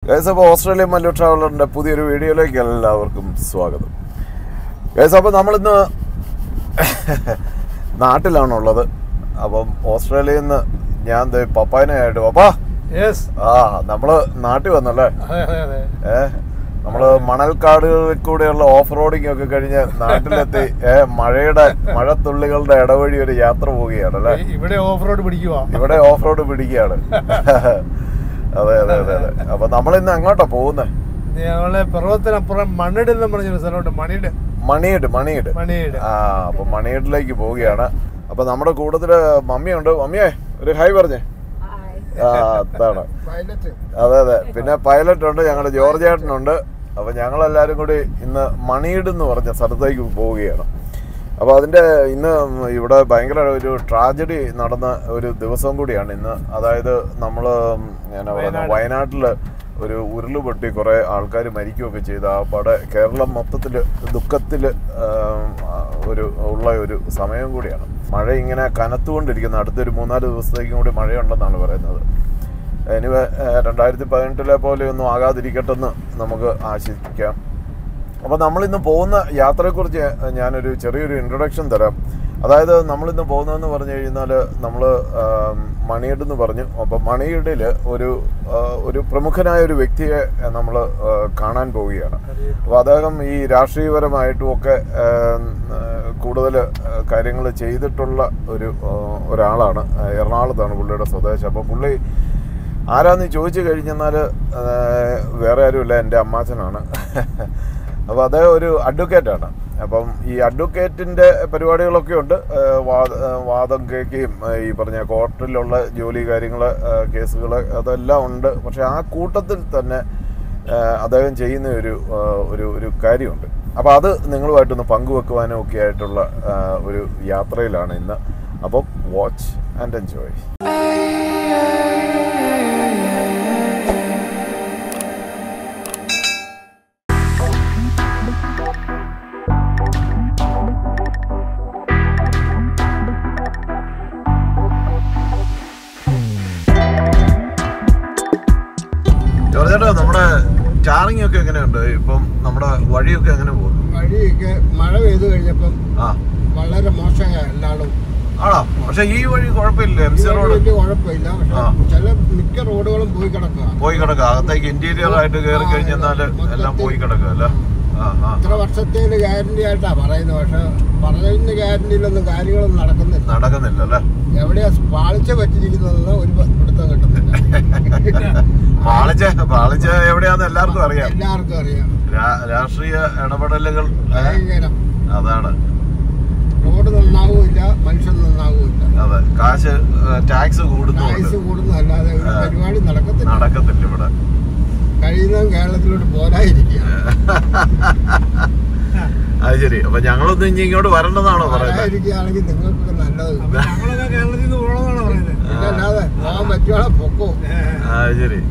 Guys, അപ്പോൾ Australian Mallu ട്രാവലറിൻ്റെ പുതിയൊരു വീഡിയോയിലേക്ക് എല്ലാവർക്കും സ്വാഗതം. ഗൈസ്, അപ്പോൾ നമ്മളിന്ന് നാട്ടിലാണുള്ളത്. അപ്പം ഓസ്ട്രേലിയയിൽ നിന്ന് ഞാൻ പപ്പായനായിട്ട് പപ്പാ നമ്മള് നാട്ടിൽ വന്നല്ലേ. നമ്മള് മണൽക്കാടുകളിൽ കൂടെയുള്ള ഓഫ് റോഡിങ് ഒക്കെ കഴിഞ്ഞ് നാട്ടിലെത്തി മഴത്തുള്ളികളുടെ ഇടവഴി ഒരു യാത്ര പോവുകയാണ് അല്ലേ. ഇവിടെ ഓഫ് റോഡ് പിടിക്കുകയാണ്. അതെ അതെ അതെ അതെ. അപ്പൊ നമ്മളിന്ന് എങ്ങോട്ടാ പോകുന്നത്? ഞങ്ങളെ പർവ്വതത്തിനപ്പുറം മണിയിട് എന്ന് പറഞ്ഞൊരു സ്ഥലമുണ്ട്. മണിയിട്. അപ്പൊ മണിയിടിലേക്ക് പോവുകയാണ്. അപ്പൊ നമ്മുടെ കൂട്ടത്തില് മമ്മിയുണ്ട്. മമ്മിയെ ഒരു ഹായ് പറഞ്ഞേ. അതാണ്. അതെ അതെ. പിന്നെ പൈലറ്റ് ഉണ്ട്, ഞങ്ങളുടെ ജോർജ് ചേട്ടനുണ്ട്. അപ്പൊ ഞങ്ങളെല്ലാരും കൂടി ഇന്ന് മണിയിട് എന്ന് പറഞ്ഞ സ്ഥലത്തേക്ക് പോവുകയാണ്. അപ്പോൾ അതിൻ്റെ ഇന്ന് ഇവിടെ ഭയങ്കര ഒരു ട്രാജഡി നടന്ന ഒരു ദിവസം കൂടിയാണ് ഇന്ന്. അതായത് നമ്മൾ എന്നാ പറയുന്നത്, വയനാട്ടിൽ ഒരു ഉരുളുപൊട്ടി കുറേ ആൾക്കാർ മരിക്കുകയൊക്കെ ചെയ്ത ആ പാടെ കേരളം മൊത്തത്തിൽ ദുഃഖത്തിൽ ഉള്ള ഒരു സമയം കൂടിയാണ്. മഴ ഇങ്ങനെ കനത്തുകൊണ്ടിരിക്കുന്ന അടുത്തൊരു 3-4 ദിവസത്തേക്കും കൂടി മഴയുണ്ടെന്നാണ് പറയുന്നത്. എനിവേ 2018 പോലെയൊന്നും ആകാതിരിക്കട്ടെന്ന് നമുക്ക് ആശിക്കാം. അപ്പോൾ നമ്മളിന്ന് പോകുന്ന യാത്രയെക്കുറിച്ച് ഞാനൊരു ചെറിയൊരു ഇൻട്രൊഡക്ഷൻ തരാം. അതായത് നമ്മളിന്ന് പോകുന്നതെന്ന് പറഞ്ഞു കഴിഞ്ഞാൽ നമ്മൾ മണിയിട് എന്ന് പറഞ്ഞു. അപ്പോൾ മണിയിടിൽ ഒരു പ്രമുഖനായ ഒരു വ്യക്തിയെ നമ്മൾ കാണാൻ പോവുകയാണ്. അപ്പോൾ അദ്ദേഹം ഈ രാഷ്ട്രീയപരമായിട്ടും ഒക്കെ കൂടുതൽ കാര്യങ്ങൾ ചെയ്തിട്ടുള്ള ഒരാളാണ്. എറണാകുളത്താണ് പുള്ളിയുടെ സ്വദേശം. അപ്പോൾ പുള്ളി ആരാന്ന് ചോദിച്ചു കഴിഞ്ഞെന്നാൽ വേറെ ആരുമില്ല, എൻ്റെ അമ്മാച്ചനാണ്. അപ്പോൾ അദ്ദേഹം ഒരു അഡ്വക്കേറ്റാണ്. അപ്പം ഈ അഡ്വക്കേറ്റിൻ്റെ പരിപാടികളൊക്കെ ഉണ്ട്. വാദം കേൾക്കുകയും ഈ പറഞ്ഞ കോർട്ടിലുള്ള ജോലി കാര്യങ്ങൾ, കേസുകൾ അതെല്ലാം ഉണ്ട്. പക്ഷെ ആ കൂട്ടത്തിൽ തന്നെ അദ്ദേഹം ചെയ്യുന്ന ഒരു കാര്യമുണ്ട്. അപ്പോൾ അത് നിങ്ങളുമായിട്ടൊന്ന് പങ്കുവെക്കുവാനും ഒക്കെ ആയിട്ടുള്ള ഒരു യാത്രയിലാണ് ഇന്ന്. അപ്പം വാച്ച് ആൻഡ് എൻജോയ്. നമ്മുടെ ടാറിംഗ് ഒക്കെ എങ്ങനെയുണ്ട്? ഇപ്പം നമ്മുടെ വഴിയൊക്കെ എങ്ങനെ പോകുന്നു? വഴിയൊക്കെ മഴ പെയ്തു കഴിഞ്ഞപ്പം വളരെ മോശമായ എല്ലാവരും ആണോ? പക്ഷെ ഈ വഴി കുഴപ്പമില്ല. MC റോഡ് കുഴപ്പമില്ല. ചില മിക്ക റോഡുകളും പോയി കിടക്കുക. അകത്തേക്ക് ഇന്റീരിയർ ആയിട്ട് കയറി കഴിഞ്ഞാൽ എല്ലാം പോയി കിടക്കുക അല്ലേ. ഇത്ര വർഷത്തേന് ഗ്യാരണ്ടി ആയിട്ടാ പറയുന്നത്. പക്ഷെ പറയുന്ന ഗ്യാരണ്ടിയിലൊന്നും കാര്യങ്ങളൊന്നും നടക്കുന്നില്ല അല്ലേ. എവിടെയാ പാളിച്ച പറ്റിയിരിക്കുന്നതെന്ന് ഒരു പിടുത്തം കിട്ടുന്നില്ല. പാളിച്ച എവിടെയാന്ന് എല്ലാവർക്കും അറിയാം. രാഷ്ട്രീയ ഇടപെടലുകൾ അതാണ്. റോഡ് നന്നാവില്ല, മനുഷ്യൻ നന്നാവില്ല. അതെ, കാശ് ടാക്സ് കൂടുന്നതല്ലാതെ പരിപാടി നടക്കത്തില്ല ഇവിടെ. കഴിയുന്ന കേരളത്തിലോട്ട് പോരായിരിക്കുക. അത് ശരി. അപ്പൊ ഞങ്ങളൊന്നും ഇനി ഇങ്ങോട്ട് വരേണ്ടതാണോ പറയുന്നത്? നിങ്ങൾക്കൊക്കെ നല്ലത്. കേരളത്തിൽ നിന്ന് പോകണമെന്നാണ് പറയുന്നത്. അല്ലാതെ പോകാൻ പറ്റുവാണെ പൊക്കോ. അത് ശരി.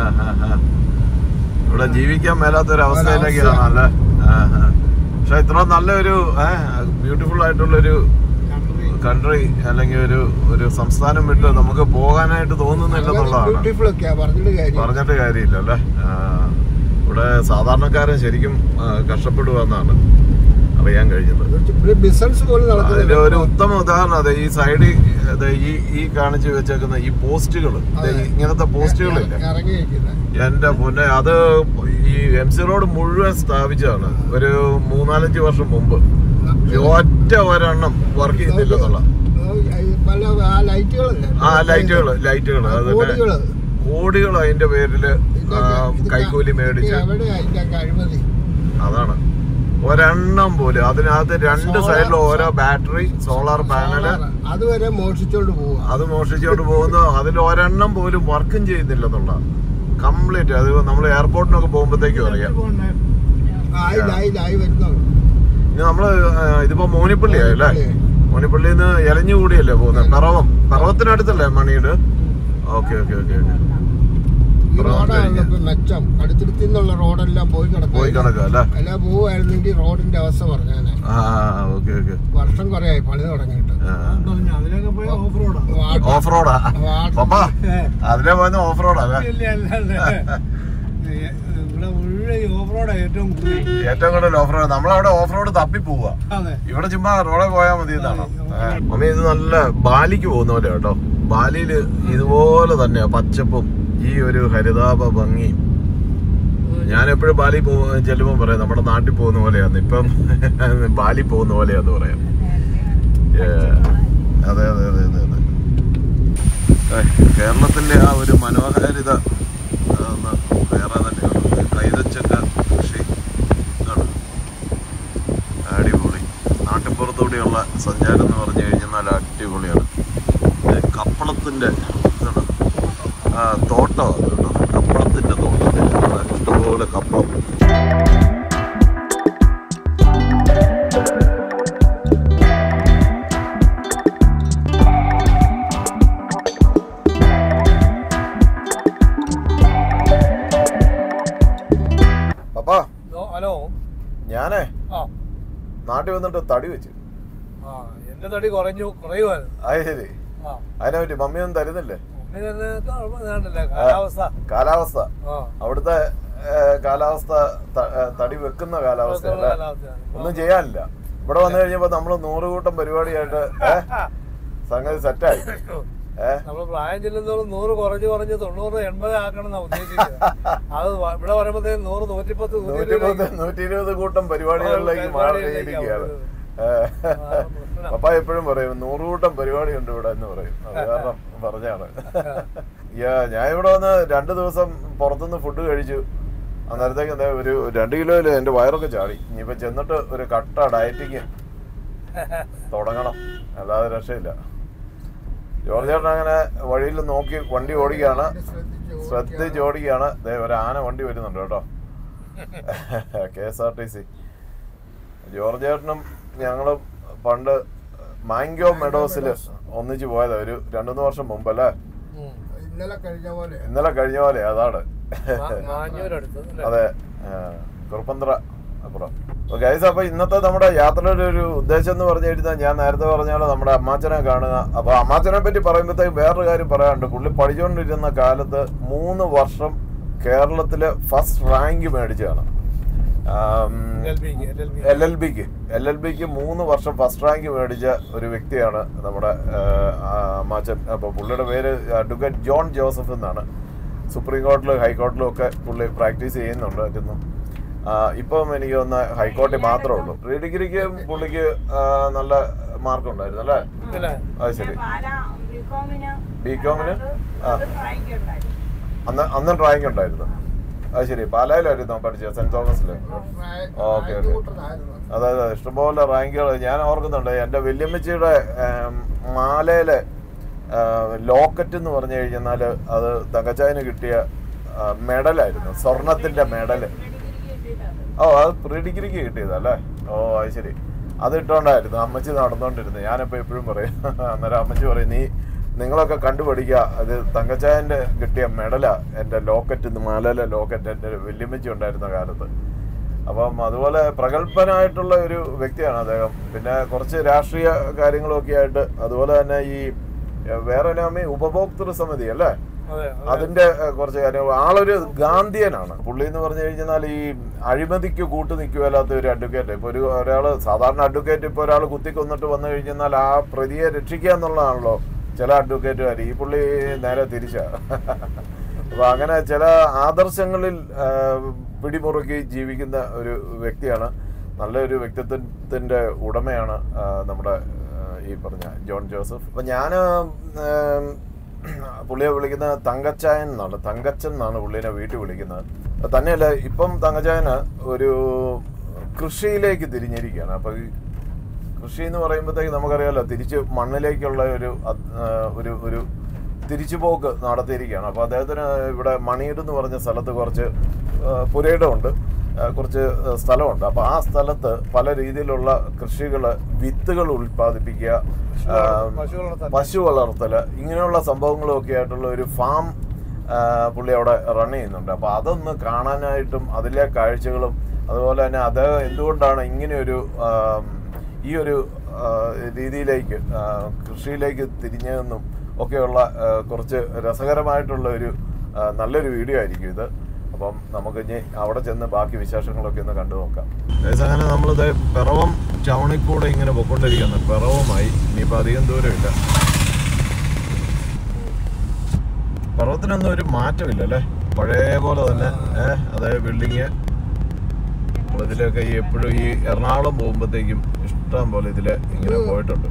ഇവിടെ ജീവിക്കാൻ മേലാത്തൊരു അവസ്ഥയിലേക്കാണ് അല്ലേ. പക്ഷെ ഇത്ര നല്ലൊരു ബ്യൂട്ടിഫുൾ ആയിട്ടുള്ളൊരു കൺട്രി അല്ലെങ്കിൽ ഒരു സംസ്ഥാനം വിട്ട് നമുക്ക് പോകാനായിട്ട് തോന്നുന്നില്ലെന്നുള്ളതാണ്. പറഞ്ഞിട്ട് കാര്യമില്ല അല്ലേ. ഇവിടെ സാധാരണക്കാരൻ ശരിക്കും കഷ്ടപ്പെടുകയെന്നാണ് അറിയാൻ കഴിഞ്ഞത്. അതിന്റെ ഒരു ഉത്തമ ഉദാഹരണം അതെ ഈ സൈഡിൽ ഈ കാണിച്ചു വെച്ചേക്കുന്ന ഈ പോസ്റ്റുകൾ, ഇങ്ങനത്തെ പോസ്റ്റുകളില്ല എന്റെ പൊന്നെ. അത് ഈ MC റോഡ് മുഴുവൻ സ്ഥാപിച്ചതാണ് ഒരു 3-4 വർഷം മുമ്പ്. ഒറ്റ ഒരെണ്ണം വർക്ക് ചെയ്യുന്നില്ലെന്നുള്ള ലൈറ്റുകൾ അതിന്റെ കോടികൾ അതിന്റെ പേരില് കൈക്കൂലി മേടിച്ച്. അതാണ് ഒരെണ്ണം പോലും. അതിനകത്ത് 2 സൈഡിലും ഓരോ ബാറ്ററി, സോളാർ പാനല് അതുവരെ മോഷിച്ചോണ്ട് പോകുന്നു. അതിൽ ഒരെണ്ണം പോലും വർക്കും ചെയ്യുന്നില്ലെന്നുള്ള കംപ്ലീറ്റ്. അത് നമ്മൾ എയർപോർട്ടിനൊക്കെ പോകുമ്പോഴത്തേക്കും അറിയാം. ഇനി നമ്മള് ഇതിപ്പോ മോനിപ്പള്ളിയായല്ലേ. മോനിപ്പള്ളിന്ന് എലഞ്ഞുകൂടിയല്ലേ പോകുന്നത്. പിറവത്തിനടുത്തല്ലേ മണിയിട്. ഓക്കെ. മെച്ചം അടുത്തിടത്തു നിന്നുള്ള റോഡെല്ലാം പോയി കിടക്കുക അല്ല പോവായിരുന്നെങ്കിൽ റോഡിന്റെ അവസ്ഥ പറഞ്ഞാൽ വർഷം കുറെ പണി തുടങ്ങിയിട്ട്. ഓഫ് റോഡാ അതിലെ പോയത് ഓഫ് റോഡാ. ഏറ്റവും കൂടുതൽ ഓഫ് റോഡ്. നമ്മളവിടെ ഓഫ് റോഡ് തപ്പി പോവുക, ഇവിടെ ചുമ്മാ റോഡെ പോയാൽ മതി എന്നാണ്. മമ്മി ഇത് നല്ല ബാലിക്ക് പോകുന്ന പോലെ കേട്ടോ. ബാലിയില് ഇതുപോലെ തന്നെയാ പച്ചപ്പും ഈ ഒരു ഹരിതാപ ഭംഗിയും. ഞാൻ എപ്പോഴും ബാലി ചെല്ലുമ്പോൾ പറയാം നമ്മുടെ നാട്ടിൽ പോകുന്ന പോലെയാന്ന്. ഇപ്പം ബാലി പോകുന്ന പോലെയാന്ന് പറയാം. അതെ അതെ അതെ അതെ അതെ. കേരളത്തിന്റെ ആ ഒരു മനോഹാരിത വേറെ തന്നെയാണ്. കൈതച്ചക്ക കൃഷി അടിപൊളി. നാട്ടിൻപുറത്തൂടെയുള്ള സഞ്ചാരം എന്ന് പറഞ്ഞു കഴിഞ്ഞാൽ നല്ല അടിപൊളിയാണ്. കപ്പളത്തിന്റെ തോട്ടം അത് കേട്ടോ. കപ്പളത്തിന്റെ തോട്ടത്തിൽ ഇഷ്ടംപോലെ കപ്പളം. ഹലോ, ഞാനേ നാട്ടിൽ വന്നിട്ട് തടി വെച്ചു. എന്റെ തടി കുറയുമായിരുന്നു. അത് ശരി. അതിനെ പറ്റി മമ്മിയൊന്നും തരുന്നില്ലേ? കാലാവസ്ഥ അവിടുത്തെ കാലാവസ്ഥ തടി വെക്കുന്ന കാലാവസ്ഥ ഒന്നും ചെയ്യാനില്ല. ഇവിടെ വന്നു കഴിഞ്ഞപ്പോ നമ്മള് 100 കൂട്ടം പരിപാടിയായിട്ട് സംഗതി സെറ്റായി. നമ്മള് പ്രായം ചെല്ലുന്നതോളം 100 കുറഞ്ഞ് 90 80 ആക്കണം ഉദ്ദേശിക്കുന്നത്. അത് ഇവിടെ പറയുമ്പോഴത്തേക്കും 100 110 120 കൂട്ടം പരിപാടികളിലേക്ക് മാറിയിരിക്കുകയാണ്. പപ്പ എപ്പോഴും പറയും 100 കൂട്ടം പരിപാടി ഉണ്ട് ഇവിടെ എന്ന് പറയും. അത് കാരണം പറഞ്ഞാണ്. ഞാൻ ഇവിടെ വന്ന് 2 ദിവസം പുറത്തുനിന്ന് ഫുഡ് കഴിച്ചു. അന്നേരത്തേക്ക് എന്താ ഒരു 2 കിലോയില് എന്റെ വയറൊക്കെ ചാടി. ഇനിയിപ്പോ ചെന്നിട്ട് ഒരു കട്ട ഡയറ്റിങ് തുടങ്ങണം, അല്ലാതെ രക്ഷയില്ല. ജോർജ് ചേട്ടൻ അങ്ങനെ വഴിയിൽ നോക്കി വണ്ടി ഓടിക്കുകയാണ്, ശ്രദ്ധിച്ച് ഓടിക്കുകയാണ്. ഒരു ആന വണ്ടി വരുന്നുണ്ട് കേട്ടോ, KSRTC. ജോർജ് ചേട്ടനും ഞങ്ങളും പണ്ട് മാംഗോ മെഡോസില് ഒന്നിച്ച് പോയതാ ഒരു 2-3 വർഷം മുമ്പല്ലേ. ഇന്നലെ കഴിഞ്ഞ പോലെ അതാണ്. അതെ, കുറുപ്പന്തറ അപ്പുറം. ഗൈസ്, അപ്പൊ ഇന്നത്തെ നമ്മുടെ യാത്രയുടെ ഒരു ഉദ്ദേശം എന്ന് പറഞ്ഞു കഴിഞ്ഞാൽ ഞാൻ നേരത്തെ പറഞ്ഞാൽ നമ്മുടെ അമ്മാച്ചനെ കാണുക. അപ്പൊ അമ്മാച്ചനെ പറ്റി പറയുമ്പോഴത്തേക്ക് വേറൊരു കാര്യം പറയാനുണ്ട്. പുള്ളി പഠിച്ചുകൊണ്ടിരുന്ന കാലത്ത് 3 വർഷം കേരളത്തിലെ ഫസ്റ്റ് റാങ്ക് മേടിച്ചതാണ്. LLBക്ക് 3 വർഷം ഫസ്റ്റ് റാങ്ക് മേടിച്ച ഒരു വ്യക്തിയാണ് നമ്മുടെ അമ്മാച്ചൻ. അപ്പൊ പുള്ളിയുടെ പേര് അഡ്വക്കേറ്റ് ജോൺ ജോസഫ് എന്നാണ്. സുപ്രീം കോടതിയിലും ഹൈക്കോടതിയിലും ഒക്കെ പുള്ളി പ്രാക്ടീസ് ചെയ്യുന്നുണ്ടായിരുന്നു. ഇപ്പം എനിക്ക് ഒന്ന് ഹൈക്കോടതി മാത്രമേ ഉള്ളൂ. പ്രീ ഡിഗ്രിക്ക് പുള്ളിക്ക് നല്ല മാർക്ക് ഉണ്ടായിരുന്നു അല്ലേ? അത് ശരി. ബികോമിന് അന്നും റാങ്ക് ഉണ്ടായിരുന്നു. അത് ശരി. പാലായിലായിരുന്നു പഠിച്ചത്, സെന്റ് തോമസില്. Okay okay. അതായത് ഇഷ്ടംപോലെ റാങ്കുകൾ ഞാൻ ഓർക്കുന്നുണ്ട്. എൻ്റെ വല്യമ്മച്ചിയുടെ മാലയിലെ ലോക്കറ്റ് എന്ന് പറഞ്ഞു കഴിഞ്ഞാൽ അത് തങ്കച്ചായന് കിട്ടിയ മെഡലായിരുന്നു, സ്വർണത്തിന്റെ മെഡല്. ഓ, അത് പ്രീ ഡിഗ്രിക്ക് കിട്ടിയതല്ലേ? ഓ, അത് ശരി. അത് ഇട്ടോണ്ടായിരുന്നു അമ്മച്ചി നടന്നുകൊണ്ടിരുന്നത്. ഞാനിപ്പോൾ എപ്പോഴും പറയും. അന്നേരം അമ്മച്ചി പറയും, നിങ്ങളൊക്കെ കണ്ടുപഠിക്കുക, അത് തങ്കച്ചായൻ്റെ കിട്ടിയ മെഡലാ എൻ്റെ ലോക്കറ്റ്, മാലയിലെ ലോക്കറ്റ് എൻ്റെ വല്യമ്മച്ചി ഉണ്ടായിരുന്ന കാലത്ത്. അപ്പം അതുപോലെ പ്രഗത്ഭനായിട്ടുള്ള ഒരു വ്യക്തിയാണ് അദ്ദേഹം. പിന്നെ കുറച്ച് രാഷ്ട്രീയ കാര്യങ്ങളൊക്കെ ആയിട്ട്, അതുപോലെ തന്നെ ഈ വേറെ നാമേ ഉപഭോക്തൃ സമിതി അല്ലേ, അതിന്റെ കുറച്ച് കാര്യങ്ങൾ. ആളൊരു ഗാന്ധിയനാണ് പുള്ളി എന്ന് പറഞ്ഞു കഴിഞ്ഞാൽ. ഈ അഴിമതിക്ക് കൂട്ടു നിൽക്കുകയല്ലാത്ത ഒരു അഡ്വക്കേറ്റ്. ഇപ്പൊ ഒരാള് സാധാരണ അഡ്വക്കേറ്റ് ഇപ്പൊ ഒരാൾ കുത്തിക്കൊന്നിട്ട് വന്നു കഴിഞ്ഞാൽ ആ പ്രതിയെ രക്ഷിക്കുക എന്നുള്ളതാണല്ലോ ചില അഡ്വക്കേറ്റുകാർ. ഈ പുള്ളി നേരെ തിരിച്ചാ. അപ്പൊ അങ്ങനെ ചില ആദർശങ്ങളിൽ പിടിമുറുക്കി ജീവിക്കുന്ന ഒരു വ്യക്തിയാണ്. നല്ലൊരു വ്യക്തിത്വത്തിന്റെ ഉടമയാണ് നമ്മുടെ ഈ പറഞ്ഞ ജോൺ ജോസഫ്. അപ്പൊ ഞാൻ പുള്ളിയെ വിളിക്കുന്നത് തങ്കച്ചായൻ എന്നാണ്, തങ്കച്ചൻ എന്നാണ് പുള്ളിനെ വീട്ടിൽ വിളിക്കുന്നത്. തന്നെയല്ല, ഇപ്പം തങ്കച്ചായന് ഒരു കൃഷിയിലേക്ക് തിരിഞ്ഞിരിക്കുകയാണ്. അപ്പൊ ഈ കൃഷി എന്ന് പറയുമ്പോഴത്തേക്ക് നമുക്കറിയാമല്ലോ, തിരിച്ച് മണ്ണിലേക്കുള്ള ഒരു തിരിച്ചുപോക്ക് നടത്തിയിരിക്കുകയാണ്. അപ്പോൾ അദ്ദേഹത്തിന് ഇവിടെ മണിയൂർ എന്ന് പറഞ്ഞ സ്ഥലത്ത് കുറച്ച് പുരയിടമുണ്ട്, കുറച്ച് സ്ഥലമുണ്ട്. അപ്പോൾ ആ സ്ഥലത്ത് പല രീതിയിലുള്ള കൃഷികൾ, വിത്തുകൾ ഉൽപ്പാദിപ്പിക്കുക, പശു വളർത്തൽ, ഇങ്ങനെയുള്ള സംഭവങ്ങളൊക്കെ ആയിട്ടുള്ള ഒരു ഫാം പുള്ളി അവിടെ റൺ ചെയ്യുന്നുണ്ട്. അപ്പോൾ അതൊന്ന് കാണാനായിട്ടും അതിലെ കാഴ്ചകളും, അതുപോലെ തന്നെ അത് എന്തുകൊണ്ടാണ് ഇങ്ങനെയൊരു ഈ ഒരു രീതിയിലേക്ക് കൃഷിയിലേക്ക് തിരിഞ്ഞതെന്നും ഒക്കെയുള്ള കുറച്ച് രസകരമായിട്ടുള്ള ഒരു നല്ലൊരു വീഡിയോ ആയിരിക്കും ഇത്. അപ്പം നമുക്കിനി അവിടെ ചെന്ന് ബാക്കി വിശേഷങ്ങളൊക്കെ ഒന്ന് കണ്ടു നോക്കാം. അങ്ങനെ നമ്മളിത് പിറവം ടൗണിൽ കൂടെ ഇങ്ങനെ പൊയ്ക്കൊണ്ടിരിക്കുന്നു. പിറവമായി ഇനിയിപ്പോൾ അധികം ദൂരമില്ല. പിറവത്തിനൊന്നും ഒരു മാറ്റമില്ല അല്ലേ, പഴയ പോലെ തന്നെ. അതായത് ബിൽഡിങ് ഇതിലൊക്കെ എപ്പോഴും ഈ എറണാകുളം പോകുമ്പോഴത്തേക്കും ഇഷ്ടം പോലെ ഇതിൽ ഇങ്ങനെ പോയിട്ടുണ്ട്.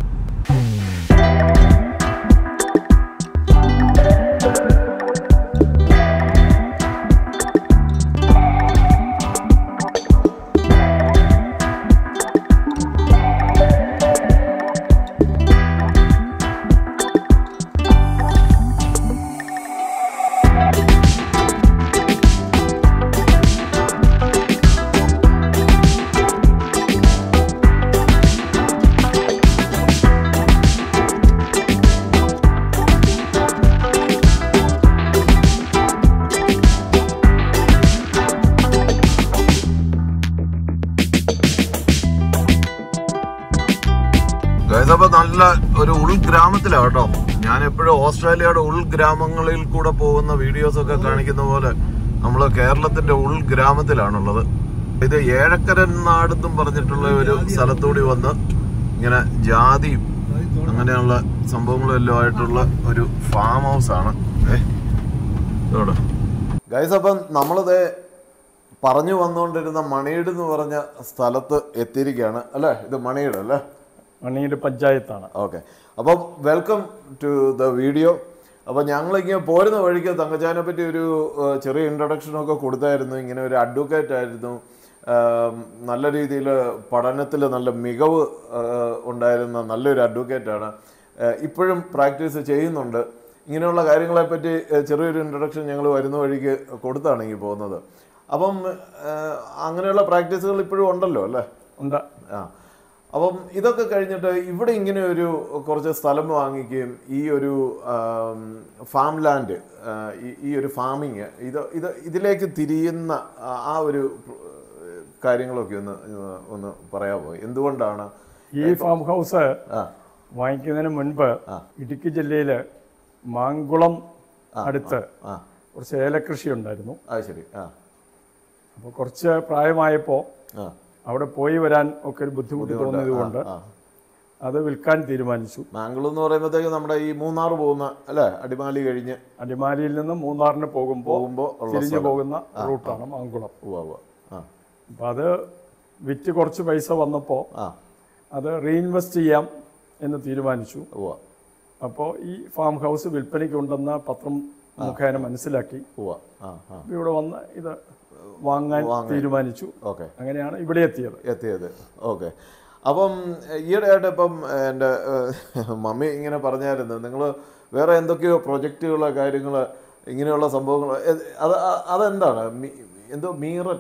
അപ്പൊ നല്ല ഒരു ഉൾഗ്രാമത്തിലാണ് കേട്ടോ. ഞാൻ എപ്പോഴും ഓസ്ട്രേലിയയുടെ ഉൾഗ്രാമങ്ങളിൽ കൂടെ പോകുന്ന വീഡിയോസ് ഒക്കെ കാണിക്കുന്ന പോലെ നമ്മള് കേരളത്തിന്റെ ഉൾഗ്രാമത്തിലാണുള്ളത്. ഇത് ഏഴക്കരൻ നാടെന്നും പറഞ്ഞിട്ടുള്ള ഒരു സ്ഥലത്തൂടി വന്ന് ഇങ്ങനെ ജാതിയും അങ്ങനെയുള്ള സംഭവങ്ങളെല്ലാം ആയിട്ടുള്ള ഒരു ഫാം ഹൗസ് ആണ്. ഗൈസ്, അപ്പം നമ്മളിത് പറഞ്ഞു വന്നുകൊണ്ടിരുന്ന മണിയുടെ എന്ന് പറഞ്ഞ സ്ഥലത്ത് എത്തിയിരിക്കുകയാണ് അല്ലേ? ഇത് മണിയുടെ അല്ലേ? മണിയുടെ പഞ്ചായത്താണ്. ഓക്കെ, അപ്പം വെൽക്കം ടു ദ വീഡിയോ. അപ്പോൾ ഞങ്ങളിങ്ങനെ പോരുന്ന വഴിക്ക് തങ്കച്ചാനെ പറ്റി ഒരു ചെറിയ ഇൻട്രൊഡക്ഷനൊക്കെ കൊടുത്തായിരുന്നു. ഇങ്ങനെ ഒരു അഡ്വക്കേറ്റ് ആയിരുന്നു, നല്ല രീതിയിൽ പഠനത്തിൽ നല്ല മികവ് ഉണ്ടായിരുന്ന നല്ലൊരു അഡ്വക്കേറ്റാണ്. ഇപ്പോഴും പ്രാക്ടീസ് ചെയ്യുന്നുണ്ട്. ഇങ്ങനെയുള്ള കാര്യങ്ങളെപ്പറ്റി ചെറിയൊരു ഇൻട്രൊഡക്ഷൻ ഞങ്ങൾ വരുന്ന വഴിക്ക് കൊടുത്താണ് ഈ പോകുന്നത്. അപ്പം അങ്ങനെയുള്ള പ്രാക്ടീസുകൾ ഇപ്പോഴും ഉണ്ടല്ലോ അല്ലേ? ഉണ്ട്. അപ്പം ഇതൊക്കെ കഴിഞ്ഞിട്ട് ഇവിടെ ഇങ്ങനെ ഒരു കുറച്ച് സ്ഥലം വാങ്ങിക്കുകയും ഈ ഒരു ഫാം ലാൻഡ്, ഈ ഒരു ഫാമിങ് ഇതിലേക്ക് തിരിയുന്ന ആ ഒരു കാര്യങ്ങളൊക്കെ ഒന്ന് പറയാമോ? എന്തുകൊണ്ടാണ് ഈ ഫാം ഹൗസ് വാങ്ങിക്കുന്നതിന് മുൻപ് ഇടുക്കി ജില്ലയില് മാങ്കുളം അടുത്ത് കുറച്ച് ഏലകൃഷി ഉണ്ടായിരുന്നു. ശരി. അപ്പോൾ കുറച്ച് പ്രായമായപ്പോൾ അവിടെ പോയി വരാൻ ഒക്കെ ഒരു ബുദ്ധിമുട്ട് തോന്നിയത് കൊണ്ട് അത് വിൽക്കാൻ തീരുമാനിച്ചു. മാങ്കുളം എന്ന് പറയുമ്പോഴത്തേക്ക് നമ്മുടെ ഈ മൂന്നാർ പോകുന്ന അല്ലേ, അടിമാലി കഴിഞ്ഞ് അടിമാലിയിൽ നിന്ന് മൂന്നാറിന് പോകുമ്പോൾ തിരിഞ്ഞു പോകുന്ന റൂട്ടാണ് മാങ്കുളം. അപ്പം അത് വിറ്റ് കുറച്ച് പൈസ വന്നപ്പോൾ അത് റീഇൻവെസ്റ്റ് ചെയ്യാം എന്ന് തീരുമാനിച്ചു. അപ്പോൾ ഈ ഫാം ഹൗസ് വിൽപ്പനയ്ക്കുണ്ടെന്ന് പത്രം മുഖേന മനസ്സിലാക്കി ഇവിടെ വന്ന് ഇത് വാങ്ങാൻ തീരുമാനിച്ചു. അങ്ങനെയാണ് ഇവിടെ എത്തിയത്. ഓക്കെ, അപ്പം ഈയിടെയായിട്ട് ഇപ്പം എൻ്റെ മമ്മി ഇങ്ങനെ പറഞ്ഞായിരുന്നു, നിങ്ങൾ വേറെ എന്തൊക്കെയോ പ്രൊജക്റ്റുകളോ കാര്യങ്ങളോ ഇങ്ങനെയുള്ള സംഭവങ്ങൾ, അതെന്താണ്? എന്തോ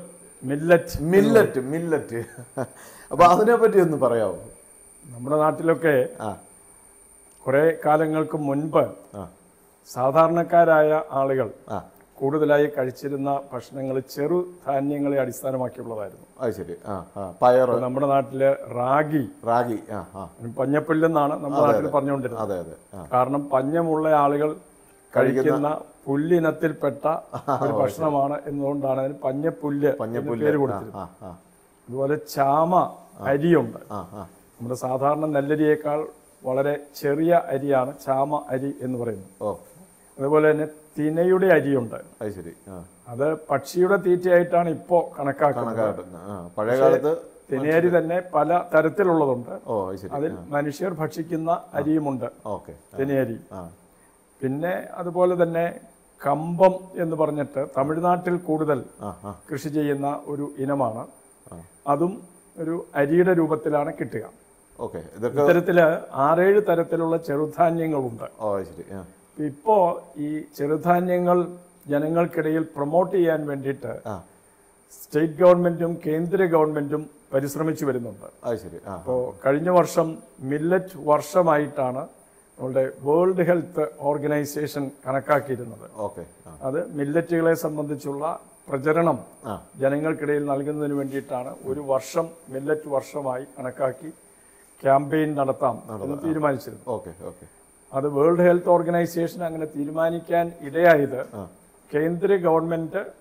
മില്ലറ്റ്. അപ്പോൾ അതിനെപ്പറ്റി ഒന്ന് പറയാമോ? നമ്മുടെ നാട്ടിലൊക്കെ കുറേ കാലങ്ങൾക്ക് മുൻപ് സാധാരണക്കാരായ ആളുകൾ കൂടുതലായി കഴിച്ചിരുന്ന ഭക്ഷണങ്ങൾ ചെറുധാന്യങ്ങളെ അടിസ്ഥാനമാക്കിയുള്ളതായിരുന്നു. ശരി. പയർ, നമ്മുടെ നാട്ടില് റാഗി, പഞ്ഞപ്പുല്ലെന്നാണ് നമ്മുടെ നാട്ടിൽ പറഞ്ഞുകൊണ്ടിരുന്നത്. കാരണം പഞ്ഞമുള്ള ആളുകൾ കഴിക്കുന്ന പുല്ലിനത്തിൽപ്പെട്ട ഒരു ഭക്ഷണമാണ് എന്നുകൊണ്ടാണ് അതിന് പഞ്ഞപ്പുല്ല് പേര് കൊടുത്തിരുന്നത്. അതുപോലെ ചാമ അരിയുണ്ട്. നമ്മുടെ സാധാരണ നെല്ലരിയേക്കാൾ വളരെ ചെറിയ അരിയാണ് ചാമ അരി എന്ന് പറയുന്നത്. അതുപോലെ തന്നെ തിനയുടെ അരിയുണ്ട്. അത് പക്ഷിയുടെ തീറ്റയായിട്ടാണ് ഇപ്പോ കണക്കാക്കുന്നത്. പഴയകാലത്ത് തിനയരി തന്നെ പല തരത്തിലുള്ളതുണ്ട്. അതിൽ മനുഷ്യർ ഭക്ഷിക്കുന്ന അരിയുമുണ്ട് തിനയരി. പിന്നെ അതുപോലെ തന്നെ കമ്പം എന്ന് പറഞ്ഞിട്ട് തമിഴ്നാട്ടിൽ കൂടുതൽ കൃഷി ചെയ്യുന്ന ഒരു ഇനമാണ്. അതും ഒരു അരിയുടെ രൂപത്തിലാണ് കിട്ടുക. ഇത്തരത്തില് 6-7 തരത്തിലുള്ള ചെറുധാന്യങ്ങളുണ്ട്. ഇപ്പോ ഈ ചെറുധാന്യങ്ങൾ ജനങ്ങൾക്കിടയിൽ പ്രൊമോട്ട് ചെയ്യാൻ വേണ്ടിയിട്ട് സ്റ്റേറ്റ് ഗവൺമെന്റും കേന്ദ്ര ഗവൺമെന്റും പരിശ്രമിച്ചു വരുന്നുണ്ട്. അപ്പോൾ കഴിഞ്ഞ വർഷം മില്ലറ്റ് വർഷമായിട്ടാണ് നമ്മളുടെ വേൾഡ് ഹെൽത്ത് ഓർഗനൈസേഷൻ കണക്കാക്കിയിരുന്നത്. അത് മില്ലറ്റുകളെ സംബന്ധിച്ചുള്ള പ്രചരണം ജനങ്ങൾക്കിടയിൽ നൽകുന്നതിന് വേണ്ടിയിട്ടാണ് ഒരു വർഷം മില്ലറ്റ് വർഷമായി കണക്കാക്കി ക്യാമ്പയിൻ നടത്താം എന്ന് തീരുമാനിച്ചിരുന്നു. അത് വേൾഡ് ഹെൽത്ത് ഓർഗനൈസേഷൻ അങ്ങനെ തീരുമാനിക്കാൻ ഇടയായത് കേന്ദ്ര ഗവൺമെന്റ്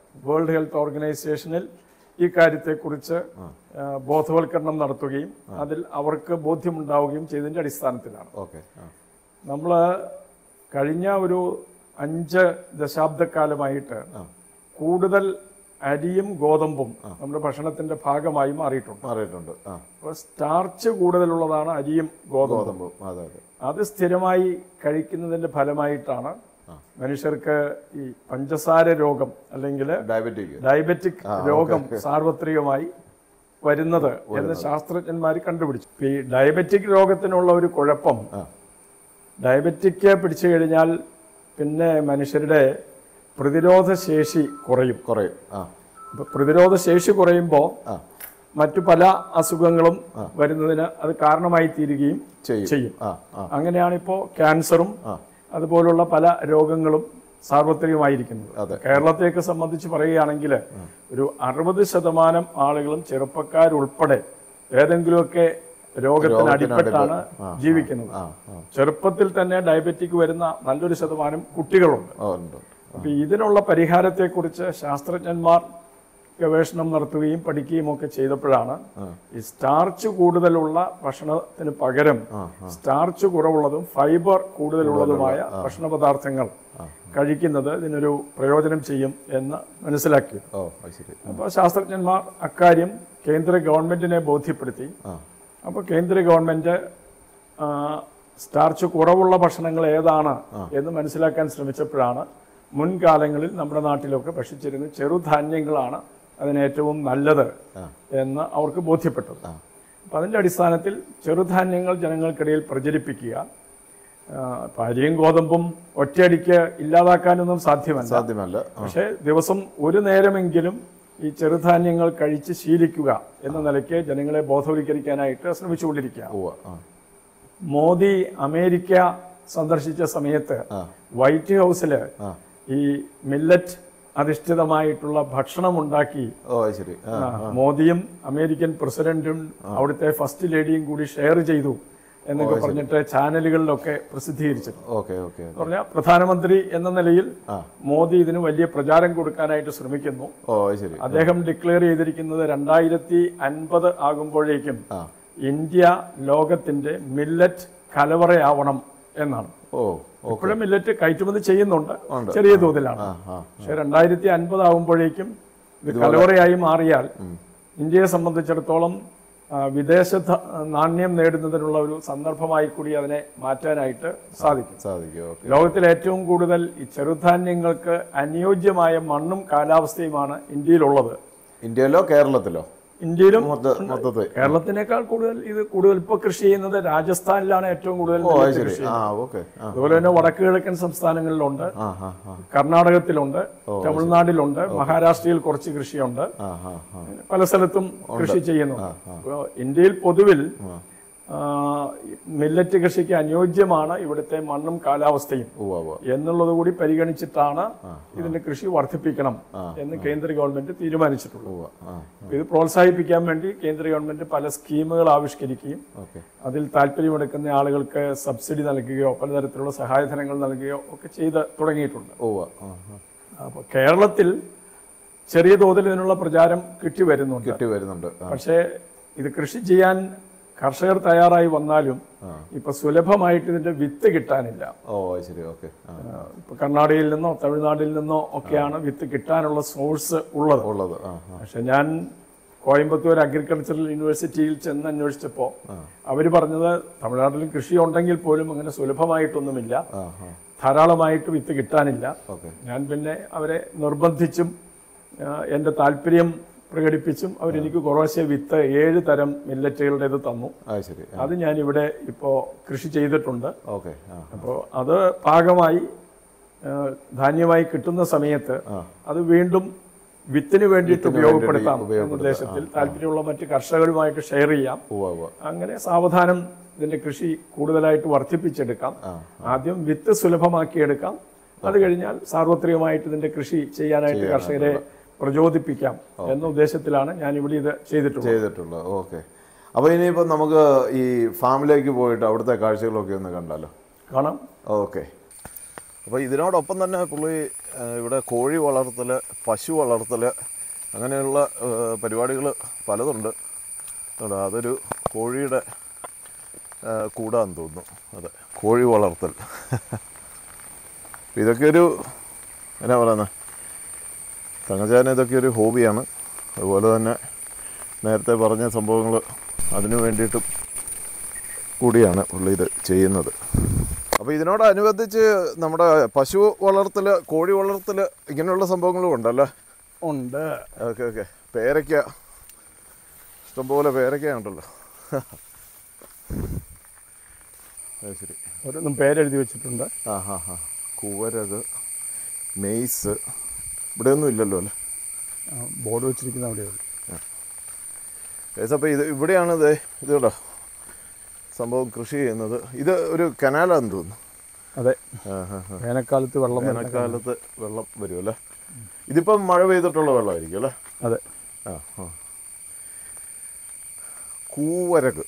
വേൾഡ് ഹെൽത്ത് ഓർഗനൈസേഷനിൽ ഈ കാര്യത്തെക്കുറിച്ച് ബോധവൽക്കരണം നടത്തുകയും അതിൽ അവർക്ക് ബോധ്യമുണ്ടാവുകയും ചെയ്തതിൻ്റെ അടിസ്ഥാനത്തിലാണ്. നമ്മൾ കഴിഞ്ഞ ഒരു 5 ദശാബ്ദക്കാലമായിട്ട് കൂടുതൽ അരിയും ഗോതമ്പും നമ്മുടെ ഭക്ഷണത്തിന്റെ ഭാഗമായി മാറിയിട്ടുണ്ട്. അപ്പോൾ സ്റ്റാർച്ച് കൂടുതലുള്ളതാണ് അരിയും ഗോതമ്പും. അത് സ്ഥിരമായി കഴിക്കുന്നതിന്റെ ഫലമായിട്ടാണ് മനുഷ്യർക്ക് ഈ പഞ്ചസാര രോഗം അല്ലെങ്കിൽ ഡയബറ്റിക് രോഗം സാർവത്രികമായി വരുന്നത് എന്ന് ശാസ്ത്രജ്ഞന്മാർ കണ്ടുപിടിച്ചു. ഈ ഡയബറ്റിക് രോഗത്തിനുള്ള ഒരു കുഴപ്പം, ഡയബറ്റിക് പിടിച്ചു കഴിഞ്ഞാൽ പിന്നെ മനുഷ്യരുടെ പ്രതിരോധ ശേഷി കുറയും. പ്രതിരോധ ശേഷി കുറയുമ്പോൾ മറ്റു പല അസുഖങ്ങളും വരുന്നതിന് അത് കാരണമായി തീരുകയും ചെയ്യും. അങ്ങനെയാണ് ഇപ്പോൾ ക്യാൻസറും അതുപോലുള്ള പല രോഗങ്ങളും സാർവത്രികമായിരിക്കുന്നത്. കേരളത്തെയൊക്കെ സംബന്ധിച്ച് പറയുകയാണെങ്കിൽ ഒരു 60% ആളുകളും ചെറുപ്പക്കാരുൾപ്പെടെ ഏതെങ്കിലുമൊക്കെ രോഗത്തിന് അടിപ്പെട്ടാണ് ജീവിക്കുന്നത്. ചെറുപ്പത്തിൽ തന്നെ ഡയബറ്റിക് വരുന്ന നല്ലൊരു ശതമാനം കുട്ടികളുണ്ട്. അപ്പൊ ഇതിനുള്ള പരിഹാരത്തെക്കുറിച്ച് ശാസ്ത്രജ്ഞന്മാർ ഗവേഷണം നടത്തുകയും പഠിക്കുകയും ഒക്കെ ചെയ്തപ്പോഴാണ് ഈ സ്റ്റാർച്ച് കൂടുതലുള്ള ഭക്ഷണത്തിന് പകരം സ്റ്റാർച്ച് കുറവുള്ളതും ഫൈബർ കൂടുതലുള്ളതുമായ ഭക്ഷണ പദാർത്ഥങ്ങൾ കഴിക്കുന്നത് ഇതിനൊരു പ്രയോജനം ചെയ്യും എന്ന് മനസ്സിലാക്കി. അപ്പോൾ ശാസ്ത്രജ്ഞന്മാർ അക്കാര്യം കേന്ദ്ര ഗവൺമെന്റിനെ ബോധ്യപ്പെടുത്തി. അപ്പോൾ കേന്ദ്ര ഗവൺമെന്റ് സ്റ്റാർച്ച് കുറവുള്ള ഭക്ഷണങ്ങൾ ഏതാണ് എന്ന് മനസ്സിലാക്കാൻ ശ്രമിച്ചപ്പോഴാണ് മുൻകാലങ്ങളിൽ നമ്മുടെ നാട്ടിലൊക്കെ ഭക്ഷിച്ചിരുന്ന ചെറുധാന്യങ്ങളാണ് അതിനേറ്റവും നല്ലത് എന്ന് അവർക്ക് ബോധ്യപ്പെട്ടത്. അപ്പം അതിൻ്റെ അടിസ്ഥാനത്തിൽ ചെറുധാന്യങ്ങൾ ജനങ്ങൾക്കിടയിൽ പ്രചരിപ്പിക്കുക. അരിയും ഗോതമ്പും ഒറ്റയടിക്ക് ഇല്ലാതാക്കാനൊന്നും സാധ്യമല്ല. പക്ഷേ ദിവസം ഒരു നേരമെങ്കിലും ഈ ചെറുധാന്യങ്ങൾ കഴിച്ച് ശീലിക്കുക എന്ന നിലയ്ക്ക് ജനങ്ങളെ ബോധവൽക്കരിക്കാനായിട്ട് ശ്രമിച്ചുകൊണ്ടിരിക്കുക. മോദി അമേരിക്ക സന്ദർശിച്ച സമയത്ത് വൈറ്റ് ഹൗസില് ഈ മില്ലറ്റ് അധിഷ്ഠിതമായിട്ടുള്ള ഭക്ഷണം ഉണ്ടാക്കി മോദിയും അമേരിക്കൻ പ്രസിഡന്റും അവിടുത്തെ ഫസ്റ്റ് ലേഡിയും കൂടി ഷെയർ ചെയ്തു എന്നൊക്കെ പറഞ്ഞിട്ട് ചാനലുകളിലൊക്കെ പ്രസിദ്ധീകരിച്ചിട്ടുണ്ട്. പറഞ്ഞാൽ പ്രധാനമന്ത്രി എന്ന നിലയിൽ മോദി ഇതിന് വലിയ പ്രചാരം കൊടുക്കാനായിട്ട് ശ്രമിക്കുന്നു. അദ്ദേഹം ഡിക്ലെയർ ചെയ്തിരിക്കുന്നത് 2050 ആകുമ്പോഴേക്കും ഇന്ത്യ ലോകത്തിന്റെ മില്ലറ്റ് കലവറയാവണം എന്നാണ്. ഇപ്പോഴും മില്ലറ്റ് കയറ്റുമതി ചെയ്യുന്നുണ്ട്, ചെറിയ തോതിലാണ്. പക്ഷെ 2050 ആകുമ്പോഴേക്കും ഇത് കലവറയായി മാറിയാൽ ഇന്ത്യയെ സംബന്ധിച്ചിടത്തോളം വിദേശ നാണ്യം നേടുന്നതിനുള്ള ഒരു സന്ദർഭമായി കൂടി അതിനെ മാറ്റാനായിട്ട് സാധിക്കും. ലോകത്തിൽ ഏറ്റവും കൂടുതൽ ഈ ചെറുധാന്യങ്ങൾക്ക് അനുയോജ്യമായ മണ്ണും കാലാവസ്ഥയുമാണ് ഇന്ത്യയിലുള്ളത്. ഇന്ത്യയിലോ കേരളത്തിലോ? ഇന്ത്യയിലും കേരളത്തിനേക്കാൾ കൂടുതൽ ഇപ്പൊ കൃഷി ചെയ്യുന്നത് രാജസ്ഥാനിലാണ് ഏറ്റവും കൂടുതൽ കൃഷി. അതുപോലെ തന്നെ വടക്ക് കിഴക്കൻ സംസ്ഥാനങ്ങളിലുണ്ട്, കർണാടകത്തിലുണ്ട്, തമിഴ്നാട്ടിലുണ്ട്, മഹാരാഷ്ട്രയിൽ കുറച്ച് കൃഷിയുണ്ട്, പല സ്ഥലത്തും കൃഷി ചെയ്യുന്നു. ഇന്ത്യയിൽ പൊതുവിൽ മില്ലറ്റ് കൃഷിക്ക് അനുയോജ്യമാണ് ഇവിടുത്തെ മണ്ണും കാലാവസ്ഥയും എന്നുള്ളത് കൂടി പരിഗണിച്ചിട്ടാണ് ഇതിന്റെ കൃഷി വർദ്ധിപ്പിക്കണം എന്ന് കേന്ദ്ര ഗവൺമെന്റ് തീരുമാനിച്ചിട്ടുള്ളത്. ഇത് പ്രോത്സാഹിപ്പിക്കാൻ വേണ്ടി കേന്ദ്ര ഗവൺമെന്റ് പല സ്കീമുകൾ ആവിഷ്കരിക്കുകയും അതിൽ താല്പര്യമെടുക്കുന്ന ആളുകൾക്ക് സബ്സിഡി നൽകുകയോ പലതരത്തിലുള്ള സഹായധനങ്ങൾ നൽകുകയോ ഒക്കെ ചെയ്ത് തുടങ്ങിയിട്ടുണ്ട്. അപ്പോൾ കേരളത്തിൽ ചെറിയ തോതിൽ ഇതിനുള്ള പ്രചാരം കിട്ടി വരുന്നുണ്ട്. പക്ഷേ ഇത് കൃഷി ചെയ്യാൻ കർഷകർ തയ്യാറായി വന്നാലും ഇപ്പൊ സുലഭമായിട്ട് ഇതിന്റെ വിത്ത് കിട്ടാനില്ല. ഇപ്പൊ കർണാടകയിൽ നിന്നോ തമിഴ്നാട്ടിൽ നിന്നോ ഒക്കെയാണ് വിത്ത് കിട്ടാനുള്ള സോഴ്സ് ഉള്ളത്. പക്ഷെ ഞാൻ കോയമ്പത്തൂർ അഗ്രികൾച്ചറൽ യൂണിവേഴ്സിറ്റിയിൽ ചെന്ന് അന്വേഷിച്ചപ്പോൾ അവര് പറഞ്ഞത് തമിഴ്നാട്ടിലും കൃഷി ഉണ്ടെങ്കിൽ പോലും അങ്ങനെ സുലഭമായിട്ടൊന്നുമില്ല, ധാരാളമായിട്ട് വിത്ത് കിട്ടാനില്ല. ഞാൻ പിന്നെ അവരെ നിർബന്ധിച്ചും എൻ്റെ താല്പര്യം പ്രകടിപ്പിച്ചും അവരെനിക്ക് കുറേശ്ശെ വിത്ത് 7 തരം മില്ലറ്റുകളുടേത് തന്നു. അത് ഞാൻ ഇവിടെ ഇപ്പോൾ കൃഷി ചെയ്തിട്ടുണ്ട്. അപ്പോൾ അത് പാകമായി ധാന്യമായി കിട്ടുന്ന സമയത്ത് അത് വീണ്ടും വിത്തിന് വേണ്ടിയിട്ട് ഉപയോഗപ്പെടുത്താം എന്ന ഉദ്ദേശത്തിൽ താല്പര്യമുള്ള മറ്റ് കർഷകരുമായിട്ട് ഷെയർ ചെയ്യാം. അങ്ങനെ സാവധാനം ഇതിന്റെ കൃഷി കൂടുതലായിട്ട് വർദ്ധിപ്പിച്ചെടുക്കാം. ആദ്യം വിത്ത് സുലഭമാക്കിയെടുക്കാം, അത് കഴിഞ്ഞാൽ സാർവത്രികമായിട്ട് ഇതിന്റെ കൃഷി ചെയ്യാനായിട്ട് കർഷകരെ പ്രചോദിപ്പിക്കാം എന്ന ഉദ്ദേശത്തിലാണ് ഞാൻ ഇവിടെ ഇത് ചെയ്തിട്ടുള്ളത്. ഓക്കെ. അപ്പോൾ ഇനിയിപ്പോൾ നമുക്ക് ഈ ഫാമിലേക്ക് പോയിട്ട് അവിടുത്തെ കാഴ്ചകളൊക്കെ ഒന്ന് കണ്ടാലോ? കാണാം. ഓക്കെ. അപ്പോൾ ഇതിനോടൊപ്പം തന്നെ പുള്ളി ഇവിടെ കോഴി വളർത്തൽ, പശു വളർത്തൽ, അങ്ങനെയുള്ള പരിപാടികൾ പലതുണ്ട്. അതൊരു കോഴിയുടെ കൂടാന്ന് തോന്നുന്നു. അതെ, കോഴി വളർത്തൽ. ഇതൊക്കെ ഒരു എന്നാ പറയുന്നത്, തങ്കച്ചാന് ഇതൊക്കെ ഒരു ഹോബിയാണ്. അതുപോലെ തന്നെ നേരത്തെ പറഞ്ഞ സംഭവങ്ങൾ അതിനു വേണ്ടിയിട്ടും കൂടിയാണ് പുള്ളി ഇത് ചെയ്യുന്നത്. അപ്പോൾ ഇതിനോടനുബന്ധിച്ച് നമ്മുടെ പശു വളർത്തൽ, കോഴി വളർത്തൽ, ഇങ്ങനെയുള്ള സംഭവങ്ങളും ഉണ്ടല്ലേ? ഉണ്ട്. Okay okay. പേരയ്ക്ക, ഇഷ്ടംപോലെ പേരയ്ക്ക ഉണ്ടല്ലോ. അത് ശരി. ഓരോന്നും പേരെഴുതി വെച്ചിട്ടുണ്ട്. ആ ഹാ ഹാ. കുവരക്, മെയ്സ്, ഇവിടെയൊന്നും ഇല്ലല്ലോ അല്ലേ? ബോർഡ് വെച്ചിരിക്കുന്ന അവിടെയുള്ളൂ. അപ്പോൾ ഇവിടെയാണ് ഇത് കേട്ടോ സംഭവം കൃഷി ചെയ്യുന്നത്. ഇത് ഒരു കനാലാന്ന് തോന്നുന്നു. അതെ, വേനൽക്കാലത്ത് വെള്ളം വരും അല്ലേ? ഇതിപ്പം മഴ പെയ്തിട്ടുള്ള വെള്ളമായിരിക്കും അല്ലേ? അതെ. ആ ആ. കൂവരക്,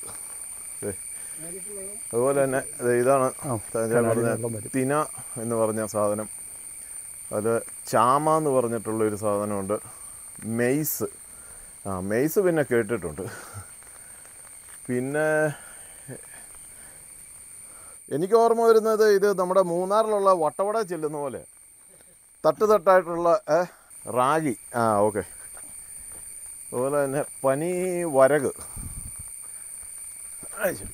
അതുപോലെ തന്നെ ഇതാണ് പറഞ്ഞ തിന എന്ന് പറഞ്ഞ സാധനം. അത് ചാമ എന്ന് പറഞ്ഞിട്ടുള്ളൊരു സാധനമുണ്ട്. മെയ്സ്, മെയ്സ് പിന്നെ കേട്ടിട്ടുണ്ട്. പിന്നെ എനിക്ക് ഓർമ്മ വരുന്നത് ഇത് നമ്മുടെ മൂന്നാറിലുള്ള വട്ടവട ചെല്ലുന്ന പോലെ തട്ടായിട്ടുള്ള റാഗി. ഓക്കെ. അതുപോലെ തന്നെ പനി വരക്. ശരി.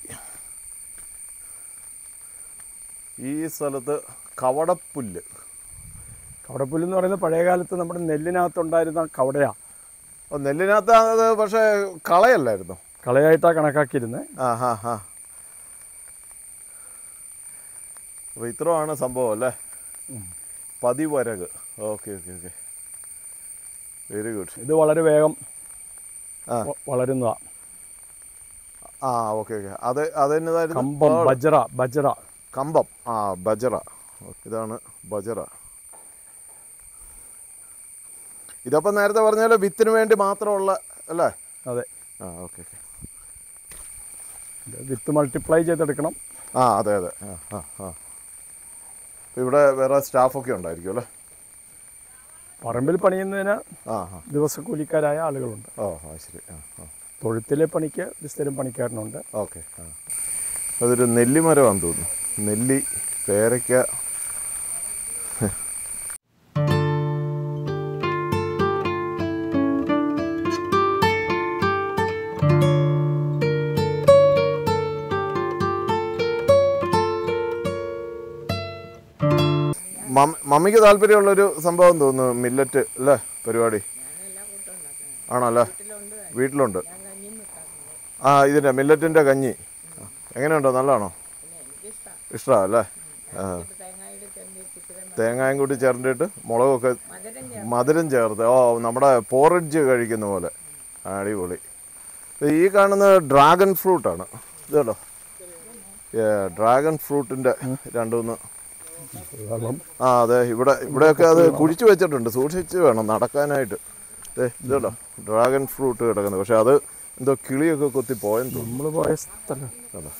ഈ സ്ഥലത്ത് കവടപ്പുല്ല്. കവടപ്പുല്ല് എന്ന് പറയുന്നത് പഴയ കാലത്ത് നമ്മുടെ നെല്ലിനകത്തുണ്ടായിരുന്ന കവടയാണ്. നെല്ലിനകത്ത് അത് പക്ഷേ കളയല്ലായിരുന്നു, കളയായിട്ടാണ് കണക്കാക്കിയിരുന്നത്. ആ ഹാ ഹാ. അപ്പോൾ ഇത്രയാണ് സംഭവം അല്ലേ? പതിവരക്. Okay okay okay, very good. ഇത് വളരെ വേഗം വളരുന്നതാണ്. ആ ഓക്കെ ഓക്കെ. അതെന്നതായിരുന്നു? കമ്പം, ബജറ. കമ്പം, ബജറ. ഇതാണ് ബജറ. ഇതപ്പം നേരത്തെ പറഞ്ഞാൽ വിത്തിന് വേണ്ടി മാത്രമുള്ള അല്ലേ? അതെ. Okay okay. വിത്ത് മൾട്ടിപ്ലൈ ചെയ്തെടുക്കണം. അതെ അതെ. ഇവിടെ വേറെ സ്റ്റാഫൊക്കെ ഉണ്ടായിരിക്കും അല്ലേ? പറമ്പിൽ പണിയുന്നതിന് ദിവസക്കൂലിക്കാരായ ആളുകളുണ്ട്. ശരി. തൊഴുത്തിലെ പണിക്ക് സ്ഥിരം പണിക്കാരനുണ്ട്. ഓക്കെ. അതൊരു നെല്ലിമരമാണെന്ന് തോന്നുന്നു. നെല്ലി, പേരയ്ക്ക. മമ്മിക്ക് താല്പര്യമുള്ളൊരു സംഭവം തോന്നുന്നു മില്ലറ്റ് അല്ലേ പരിപാടി? ആണല്ലേ? വീട്ടിലുണ്ട്. ഇതിൻ്റെ മില്ലറ്റിൻ്റെ കഞ്ഞി എങ്ങനെയുണ്ടോ? നല്ലതാണോ? ഇഷ്ടമാണ് അല്ലേ? തേങ്ങായും കൂടി ചേർത്തിട്ട് മുളകൊക്കെ മധുരം ചേർത്ത് നമ്മുടെ പോറിഡ്ജ് കഴിക്കുന്ന പോലെ. അടിപൊളി. ഈ കാണുന്ന ഡ്രാഗൺ ഫ്രൂട്ടാണ് ഇത് കേട്ടോ. ഡ്രാഗൺ ഫ്രൂട്ടിൻ്റെ രണ്ടുമൂന്ന്. അതെ, ഇവിടെയൊക്കെ അത് കുഴിച്ചു വെച്ചിട്ടുണ്ട്. സൂക്ഷിച്ച് വേണം നടക്കാനായിട്ട്. ഇത് കേട്ടോ ഡ്രാഗൺ ഫ്രൂട്ട് കിടക്കുന്നത്. പക്ഷെ അത് എന്തോ കിളിയൊക്കെ കൊത്തി പോയെന്ന് തോന്നുന്നു. പോയ സ്ഥലം.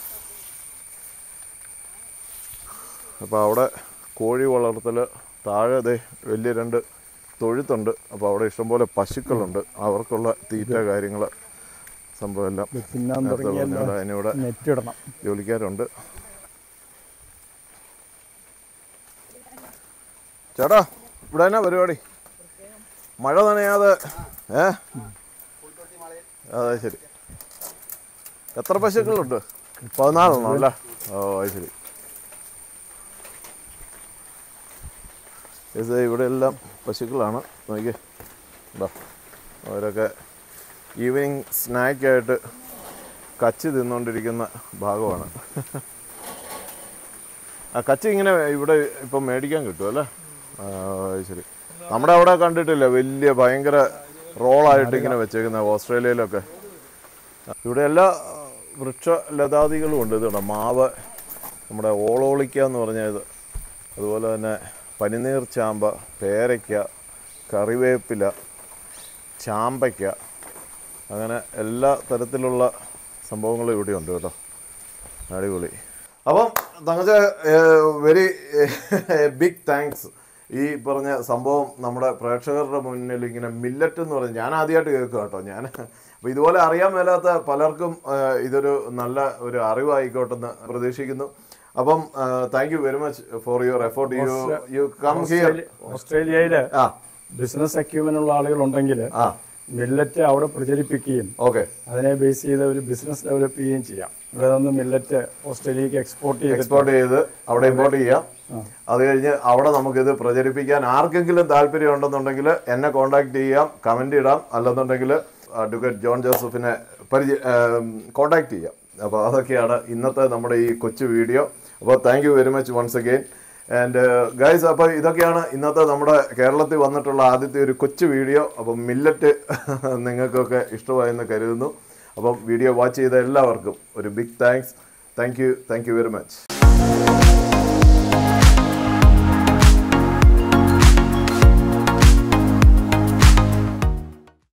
അപ്പോൾ അവിടെ കോഴി വളർത്തൽ, താഴെ വലിയ 2 തൊഴുത്തുണ്ട്. അപ്പോൾ അവിടെ ഇഷ്ടംപോലെ പശുക്കളുണ്ട്. അവർക്കുള്ള തീറ്റ കാര്യങ്ങൾ സംഭവം എല്ലാം അതിനിവിടെ ജോലിക്കാരുണ്ട്. ചേട്ടാ, ഇവിടെ എന്നാ പരിപാടി? മഴ നനയാതെ അതെ ശരി. എത്ര പശുക്കളുണ്ട്? 14 അല്ലേ? അത് ശരി. ഇവിടെ എല്ലാം പശുക്കളാണ്. നോക്കിയേ, അവരൊക്കെ ഈവനിങ് സ്നാക്കായിട്ട് കച്ച് തിന്നുകൊണ്ടിരിക്കുന്ന ഭാഗമാണ്. കച്ച് ഇങ്ങനെ ഇവിടെ ഇപ്പം മേടിക്കാൻ കിട്ടും അല്ലേ? ശരി. നമ്മുടെ അവിടെ കണ്ടിട്ടില്ല, വലിയ ഭയങ്കര റോളായിട്ട് ഇങ്ങനെ വെച്ചേക്കുന്ന ഓസ്ട്രേലിയയിലൊക്കെ. ഇവിടെ എല്ലാ വൃക്ഷലതാദികളും ഉണ്ട്. ഇതുണ്ട് മാവ്, നമ്മുടെ ഓളോളിക്ക എന്ന് പറഞ്ഞത്, അതുപോലെ തന്നെ പനിനീർ ചാമ്പ, പേരയ്ക്ക, കറിവേപ്പില, ചാമ്പയ്ക്ക, അങ്ങനെ എല്ലാ തരത്തിലുള്ള സംഭവങ്ങളും ഇവിടെയുണ്ട് കേട്ടോ. അടിപൊളി. അപ്പം തങ്കച്ച വെരി ബിഗ് താങ്ക്സ്. ഈ പറഞ്ഞ സംഭവം നമ്മുടെ പ്രേക്ഷകരുടെ മുന്നിൽ ഇങ്ങനെ മില്ലറ്റ് എന്ന് പറഞ്ഞ് ഞാൻ ആദ്യമായിട്ട് കേൾക്കുക കേട്ടോ. ഞാൻ അപ്പോൾ ഇതുപോലെ അറിയാൻ മേലാത്ത പലർക്കും ഇതൊരു നല്ല ഒരു അറിവായിക്കോട്ടെന്ന് പ്രതീക്ഷിക്കുന്നു. അപ്പം thank you very much for your effort. You come here. ഓസ്ട്രേലിയയിൽ ബിസിനസ് അക്യൂമെന്റുള്ള ആളുകളുണ്ടെങ്കിൽ മില്ലറ്റ് അവിടെ പ്രചരിപ്പിക്കുകയും അതിനെ ബേസ് ചെയ്ത് ഒരു ബിസിനസ് ഡെവലപ്പ് ചെയ്യുകയും ചെയ്യാം. ഇവിടെ നിന്ന് മില്ലറ്റ് ഓസ്ട്രേലിയക്ക് എക്സ്പോർട്ട് ചെയ്ത് അവിടെ ഇമ്പോർട്ട് ചെയ്യാം. അത് കഴിഞ്ഞ് അവിടെ നമുക്കിത് പ്രചരിപ്പിക്കാൻ ആർക്കെങ്കിലും താല്പര്യം ഉണ്ടെന്നുണ്ടെങ്കിൽ എന്നെ കോൺടാക്ട് ചെയ്യാം, കമന്റ് ഇടാം. അല്ലെന്നുണ്ടെങ്കിൽ അഡ്വക്കേറ്റ് ജോൺ ജോസഫിനെ കോൺടാക്ട് ചെയ്യാം. അപ്പോൾ അതൊക്കെയാണ് ഇന്നത്തെ നമ്മുടെ ഈ കൊച്ചു വീഡിയോ. അപ്പോൾ thank you very much once again and guys. അപ്പോൾ ഇതൊക്കെയാണ് ഇന്നത്തെ നമ്മുടെ കേരളത്തിൽ വന്നിട്ടുള്ള ആദ്യത്തെ ഒരു കൊച്ചു വീഡിയോ. അപ്പം മില്ലറ്റ് നിങ്ങൾക്കൊക്കെ ഇഷ്ടമായെന്ന് കരുതുന്നു. അപ്പം വീഡിയോ വാച്ച് ചെയ്ത എല്ലാവർക്കും ഒരു big thanks. Thank you very much.